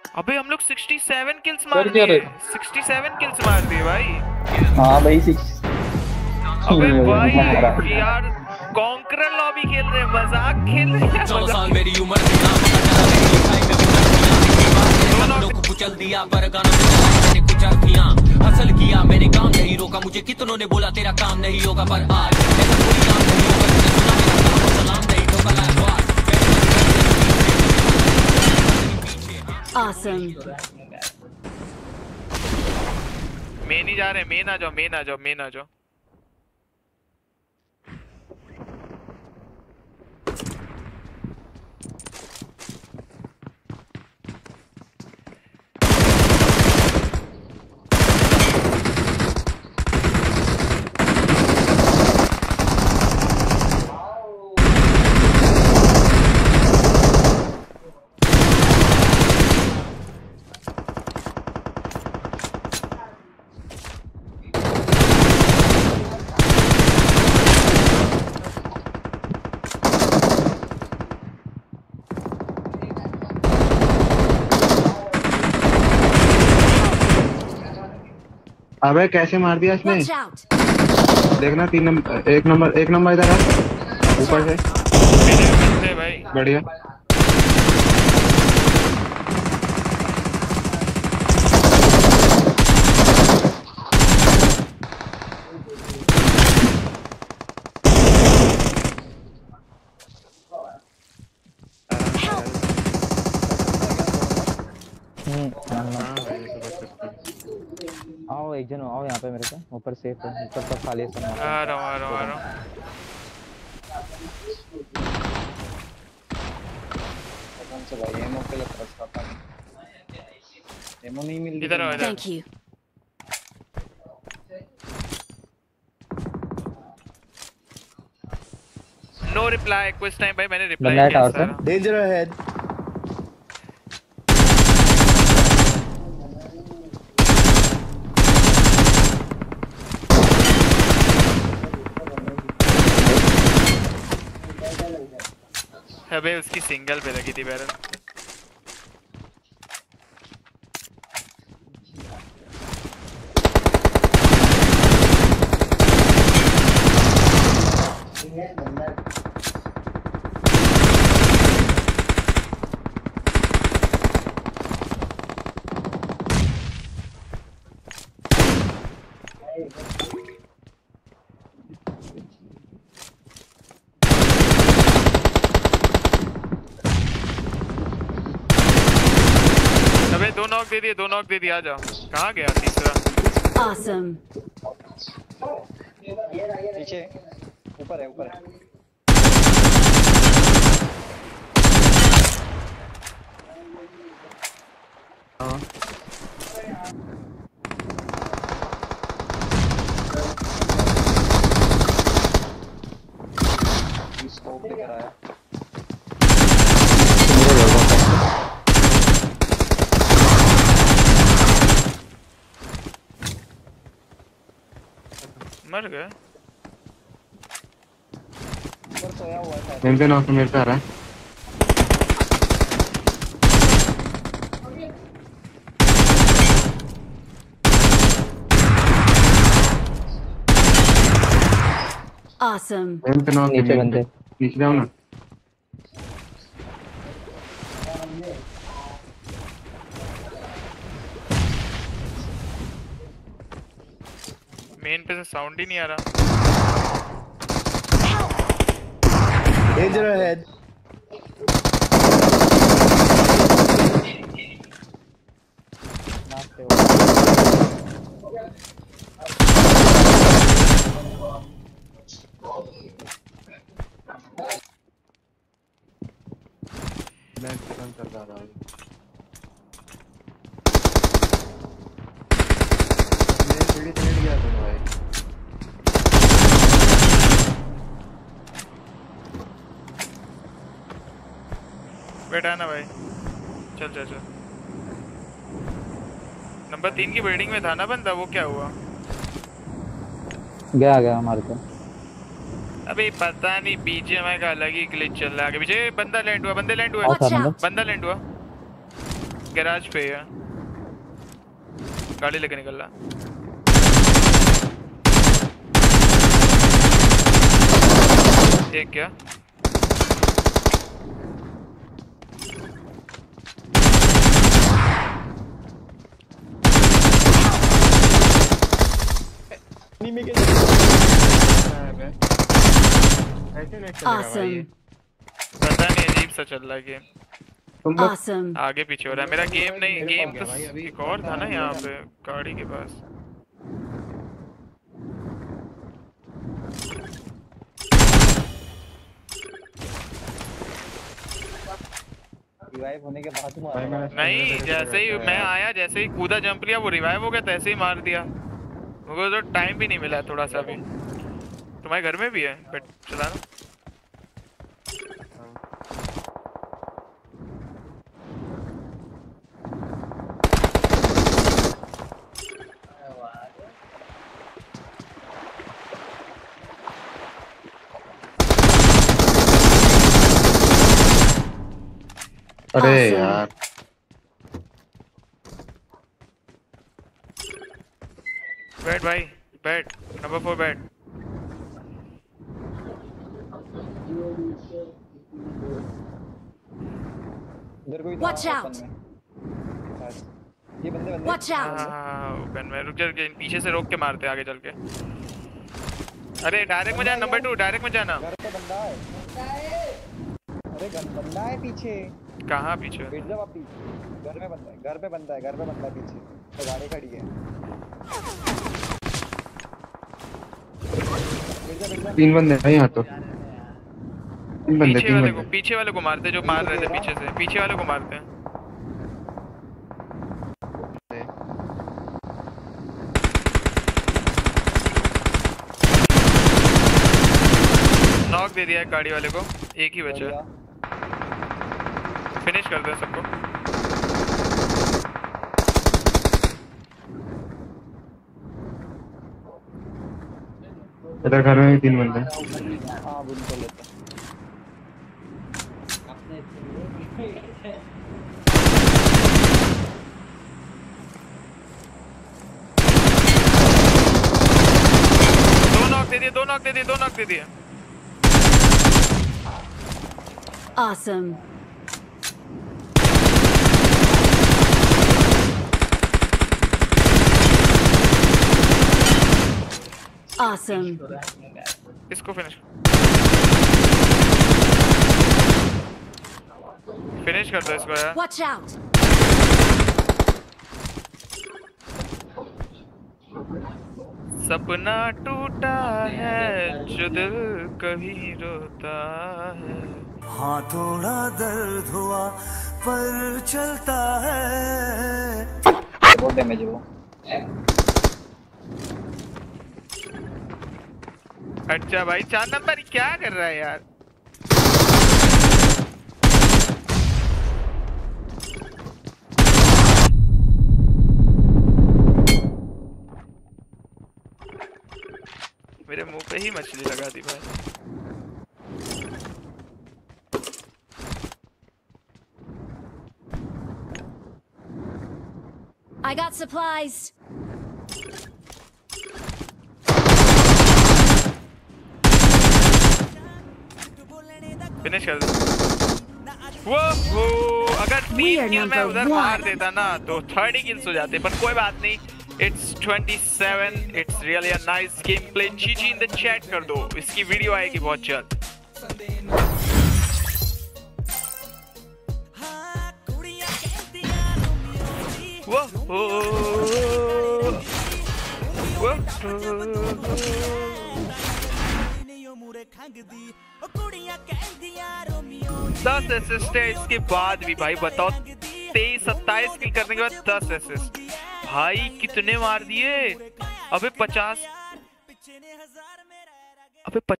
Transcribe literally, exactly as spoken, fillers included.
अबे हम लोग सड़सठ किल्स मार दिए, सड़सठ किल्स मार दिए भाई। हाँ भाई सिक्स। अबे भाई यार कॉन्करर लॉबी खेल रहे हैं, मजाक खेल रहे हैं। चौदह साल मेरी उम्र थी ना, दोनों को कुचल दिया पर गानों में मैंने कुछ किया, हसल किया मैंने, काम नहीं रोका, मुझे कितनों ने बोला तेरा काम नहीं होगा, पर आज ऐसा कोई काम नहीं होगा, सुना मेरा काम और सलाम नहीं ठोका लाजवाब। Awesome. मेन ही जा रहे हैं, मेन आ जाओ, मेन आ जाओ, मेन आ जाओ। अबे कैसे मार दिया इसने? Watch out. देखना तीन नंबर, एक नंबर, एक नंबर इधर है ऊपर से। भाई बढ़िया। आओ एक जन आओ यहाँ पे मेरे पे, ऊपर सेफ है, ऊपर सब खाली है सब। आ रहा हूँ आ रहा हूँ आ रहा हूँ। से भाई एमओ के लिए तरस खाता है, एमओ नहीं मिल रही। इधर आओ इधर। Thank you. No reply quiz time भाई, मैंने रिप्लाई किया सारा। Danger ahead. अबे उसकी सिंगल पे लगी थी बैरल। दो नॉक दे दिए, दो नॉक दे दिए, आ जाओ। कहाँ गया तीसरा? Awesome. पीछे ऊपर है, ऊपर है। हाँ स्कोप लेकर आया। मर गए। ऊपर सोया हुआ था। मेरे पे नॉक मेरे पे आ रहा है। Awesome. मेरे पे नॉक नीचे बंदे। नीचे जाओ ना। मेन पे से साउंड ही नहीं आ रहा। Danger ahead. मैं चिकन कर रहा हूँ। मैं सीढ़ी से नहीं गया था भाई। बैठा ना भाई, चल चल चल। नंबर तीन की बिल्डिंग में था ना बंदा, वो क्या हुआ? गया गया हमारे को। अबे पता नहीं, बीजीएमआई का अलग ही ग्लिच चल रहा है। आगे पीछे बंदा लैंड हुआ, बंदे लैंड हुए, Watch out. बंदा लैंड हुआ। गैराज पे है, गाड़ी लेके निकल रहा। एक क्या Awesome. पता नहीं, अजीब सा चल रहा है गेम। तुम लोग Awesome. आगे पीछे हो रहा है मेरा गेम। नहीं गेम तो एक और था ना यहाँ पे गाड़ी के पास। रिवाइव होने के बाद ही भाई मारा। मैंने नहीं, जैसे ही मैं आया, जैसे ही कूदा जंप लिया, वो रिवाइव हो गया, तैसे ही मार दिया। मुझे तो टाइम भी नहीं मिला थोड़ा सा भी। तुम्हारे घर में भी है बट चलाना। अरे Awesome. यार बैठ भाई बैठ, नंबर फोर बैठ। इधर कोई Watch था out. open में। बस, ये बंदे बंदे Watch out. हाँ ओपन में रुक जा, पीछे से रोक के मारते आगे चल के। अरे डायरेक्ट में जाना, नंबर टू डायरेक्ट में जाना। घर पे बंदा है। अरे गन बंदा है पीछे। कहाँ पीछे? बैठ जाओ आप पीछे। घर में बंदा है, घर पे बंदा है, घर पे बंदा है पीछे। तो गाड़ी खड़ी है। बैठ जा, बैठ जा। तीन बंदे हैं यहाँ तो, तीन बंदे पीछे तीन वाले को, बंदे। पीछे वाले को मारते जो मार रहे थे पीछे से, पीछे वाले को मारते हैं। नॉक दे दिया है गाड़ी वाले को, एक ही बचा है। फिनिश कर दे सबको। इधर घर में भी तीन बंदे हैं। हाँ बुन कर लेते हैं। दो नॉक दे दिए, दो नॉक दे दिए, दो नॉक दे दिए। Awesome. Awesome. इसको फिनिश फिनिश कर दो इसको यार। Watch out. सपना टूटा है जो दिल कभी रोता है। हाँ थोड़ा दर्द हुआ पर चलता है। बहुत डैमेज है वो। अच्छा भाई, चार नंबर क्या कर रहा है यार? मेरे मुंह पे ही मछली लगा दी भाई। I got supplies. फिनिश कर दो। वो वो अगर तीन किल मैं उधर मार देता ना तो थर्टी किल्स हो जाते, पर कोई बात नहीं। It's twenty-seven, it's really a nice game play. GG in the chat कर दो, इसकी वीडियो आएगी बहुत जल्द। वो वो वो दस असिस्ट है इसके बाद भी भाई। बताओ, तेईस सत्ताईस किल करने के बाद दस असिस्ट भाई, कितने मार दिए। अबे पचास, अबे